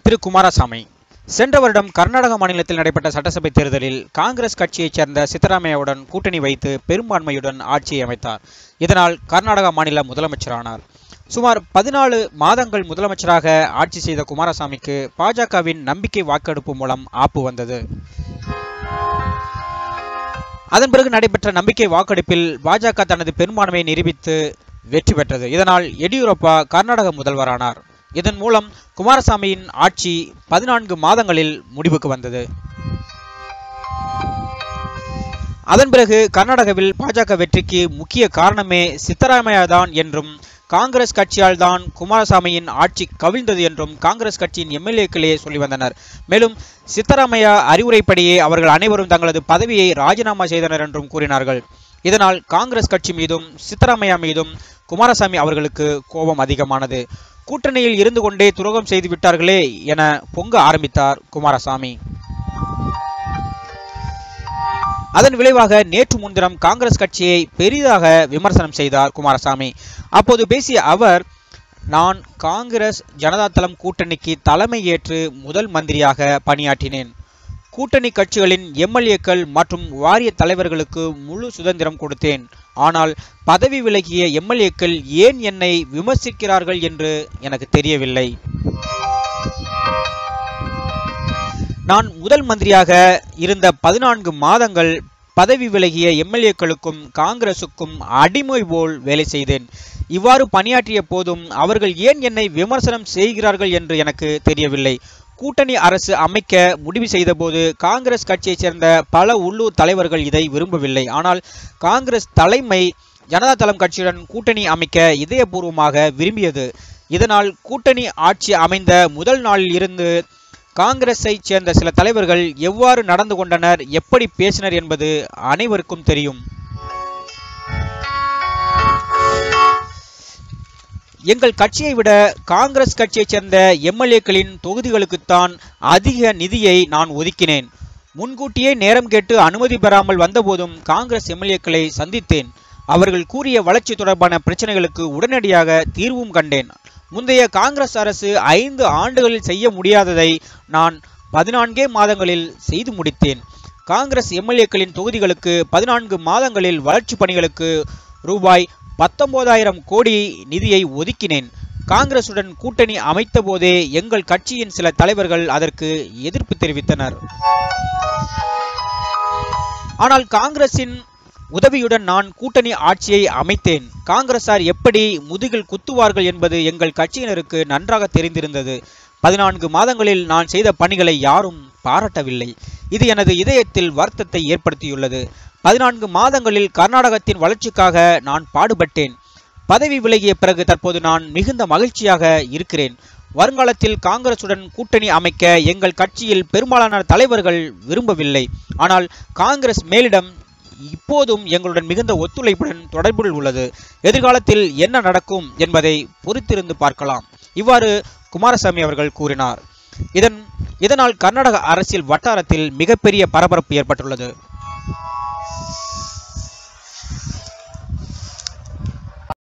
திரு குமாரசாமி சென்ற வருடம் கர்நாடக மாநிலத்தில் நடைபெற்ற சட்டசபை தேர்தலில் காங்கிரஸ் கட்சியைச் சேர்ந்த சித்தராமையாவுடன் கூட்டணி வைத்து பெரும்பான்மையுடன் ஆட்சியை அமைத்தார். இதனால் கர்நாடக மாநில முதலமைச்சரானார். சுமார் 14 மாதங்கள் முதலமைச்சராக ஆட்சி செய்த குமாரசாமிக்கு பாஜகவின் நம்பிக்கை வாக்கெடுப்பு மூலம் ஆப்பு வந்தது. அதன் பிறகு நடைபெற்ற நம்பிக்கை வாக்கெடுப்பில் பாஜக தனது பெரும்பான்மையை நிரூபித்து வெற்றி பெற்றது. இதனால் எடியூரப்பா கர்நாடக முதல்வரானார். இதன் மூலம் குமாரசாமியின் ஆட்சி 14 மாதங்களில் முடிவுக்கு வந்தது. அதன் பிறகு கர்நாடகாவில் பாஜக வெற்றிக்கு முக்கிய காரணமே சித்தராமையா தான் என்றும் காங்கிரஸ் கட்சியால் தான் குமாரசாமியின் ஆட்சி கவிழ்ந்தது என்றும் காங்கிரஸ் கட்சியின் எம்எல்ஏக்களே சொல்லி வந்தனர். மேலும் சித்தராமையா அறிவுரைப்படியே அவர்கள் அனைவரும் தங்களது பதவியை ராஜினாமா செய்தனர் என்றும் கூறினார்கள். இதனால் காங்கிரஸ் கட்சி மீதும் சித்தராமையா மீதும் குமாரசாமி அவர்களுக்கு கோபம் அதிகமானது. கூட்டணியில் இருந்து கொண்டே துரோகம் செய்து விட்டார்களே என பொங்க ஆரம்பித்தார் குமாரசாமி. அதன் விளைவாக நேற்று முன்தினம் காங்கிரஸ் கட்சியை பெரிதாக விமர்சனம் செய்தார் குமாரசாமி. அப்போது பேசிய அவர், நான் காங்கிரஸ் ஜனதாதளம் கூட்டணிக்கு தலைமை ஏற்று முதல் மந்திரியாக பணியாற்றினேன். கூட்டணி கட்சிகளின் எம்எல்ஏக்கள் மற்றும் வாரிய தலைவர்களுக்கு முழு சுதந்திரம் கொடுத்தேன். ஆனால் பதவி விலகிய எம்எல்ஏக்கள் ஏன் என்னை விமர்சிக்கிறார்கள் என்று எனக்கு தெரியவில்லை. நான் முதல் மந்திரியாக இருந்த 14 மாதங்கள் பதவி விலகிய எம்எல்ஏக்களுக்கும் காங்கிரசுக்கும் அடிமை போல் வேலை செய்தேன். இவ்வாறு பணியாற்றிய போதும் அவர்கள் ஏன் என்னை விமர்சனம் செய்கிறார்கள் என்று எனக்கு தெரியவில்லை. கூட்டணி அரசு அமைக்க முடிவு செய்த போது காங்கிரஸ் கட்சியைச் சேர்ந்த பல உள்ளூர் தலைவர்கள் இதை விரும்பவில்லை. ஆனால் காங்கிரஸ் தலைமை ஜனதாதளம் கட்சியுடன் கூட்டணி அமைக்க இதயபூர்வமாக விரும்பியது. இதனால் கூட்டணி ஆட்சி அமைந்த முதல் நாளில் இருந்து காங்கிரஸை சேர்ந்த சில தலைவர்கள் எவ்வாறு நடந்து கொண்டனர், எப்படி பேசினர் என்பது அனைவருக்கும் தெரியும். எங்கள் கட்சியை விட காங்கிரஸ் கட்சியைச் சேர்ந்த எம்எல்ஏக்களின் தொகுதிகளுக்குத்தான் அதிக நிதியை நான் ஒதுக்கினேன். முன்கூட்டியே நேரம் கேட்டு அனுமதி பெறாமல் வந்தபோதும் காங்கிரஸ் எம்எல்ஏக்களை சந்தித்தேன். அவர்கள் கூறிய வளர்ச்சி தொடர்பான பிரச்சனைகளுக்கு உடனடியாக தீர்வும் கண்டேன். முந்தைய காங்கிரஸ் அரசு 5 ஆண்டுகளில் செய்ய முடியாததை நான் 14 மாதங்களில் செய்து முடித்தேன். காங்கிரஸ் எம்எல்ஏக்களின் தொகுதிகளுக்கு 14 மாதங்களில் வளர்ச்சி பணிகளுக்கு ரூபாய் 19,000 கோடி நிதியை ஒதுக்கினேன். காங்கிரசுடன் கூட்டணி அமைத்த போதே எங்கள் கட்சியின் சில தலைவர்கள் அதற்கு எதிர்ப்பு தெரிவித்தனர். ஆனால் காங்கிரசின் உதவியுடன் நான் கூட்டணி ஆட்சியை அமைத்தேன். காங்கிரசார் எப்படி முதுகில் குத்துவார்கள் என்பது எங்கள் கட்சியினருக்கு நன்றாக தெரிந்திருந்தது. 14 மாதங்களில் நான் செய்த பணிகளை யாரும் பாராட்டவில்லை. இது எனது இதயத்தில் வருத்தத்தை ஏற்படுத்தியுள்ளது. 14 மாதங்களில் கர்நாடகத்தின் வளர்ச்சிக்காக நான் பாடுபட்டேன். பதவி விலகிய பிறகு தற்போது நான் மிகுந்த மகிழ்ச்சியாக இருக்கிறேன். வருங்காலத்தில் காங்கிரசுடன் கூட்டணி அமைக்க எங்கள் கட்சியில் பெரும்பாலான தலைவர்கள் விரும்பவில்லை. ஆனால் காங்கிரஸ் மேலிடம் இப்போதும் எங்களுடன் மிகுந்த ஒத்துழைப்புடன் தொடர்பில் உள்ளது. எதிர்காலத்தில் என்ன நடக்கும் என்பதை பொறுத்திருந்து பார்க்கலாம். இவ்வாறு குமாரசாமி அவர்கள் கூறினார். இதனால் கர்நாடக அரசியல் வட்டாரத்தில் மிகப்பெரிய பரபரப்பு ஏற்பட்டுள்ளது.